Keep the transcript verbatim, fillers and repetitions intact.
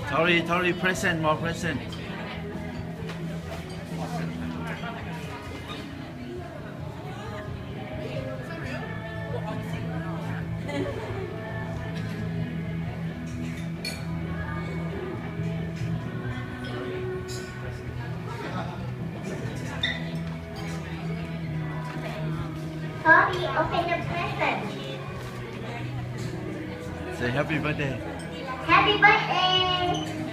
Tori, Tori, present, more present. Tori, open the present. Say happy birthday. Happy birthday!